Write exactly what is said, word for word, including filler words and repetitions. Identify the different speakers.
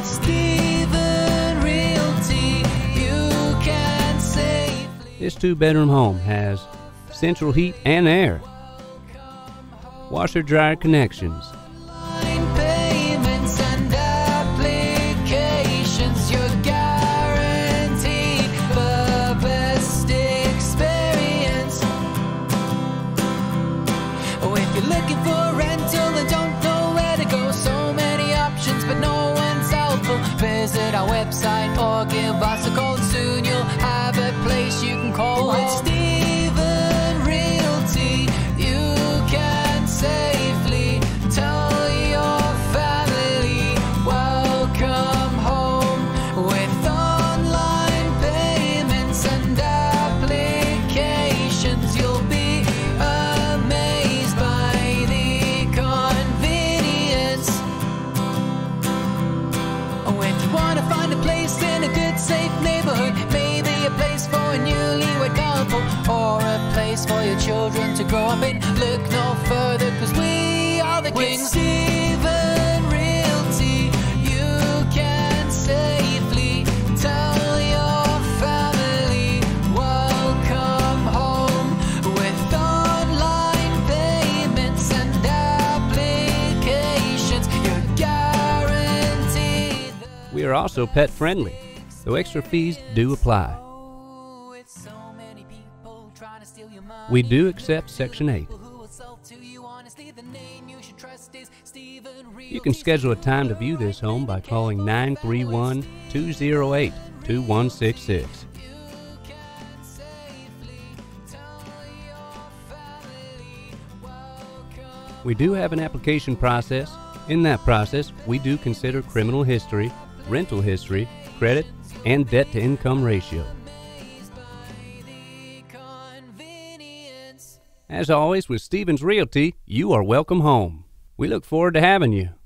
Speaker 1: Stephen Realty, you can safely.
Speaker 2: This two-bedroom home has central heat and air, washer-dryer connections,
Speaker 1: Online payments and applications, you're guaranteed the best experience. Oh, if you're looking for a rental and don't know where to go, so many options but no one's helpful. Visit our website or give us a call, and soon you'll have a place you can call home. With Stephen Realty, you can safely tell your family welcome home. With online payments and applications, you'll be amazed by the convenience. Oh, if you want to find a place in a good, safe neighborhood, maybe a place for a newlywed couple, or a place for your children to grow up in, look no further, cause we are the kings. With Stephen Realty, you can safely tell your family welcome home. With online payments and applications, you're guaranteed.
Speaker 2: We are also pet friendly, though extra fees do apply.
Speaker 1: With so many people trying to steal your money,
Speaker 2: We do accept Section eight.
Speaker 1: who will sell to you honestly, the name you should trust is Stephen Realty.
Speaker 2: You can schedule a time to view this home by calling nine three one, two oh eight, two one six six.
Speaker 1: You can safely tell your family welcome.
Speaker 2: We do have an application process. In that process, we do consider criminal history, rental history, credit, and debt-to-income ratio.
Speaker 1: Amazed by the convenience.
Speaker 2: As always, with Stevens Realty, you are welcome home. We look forward to having you.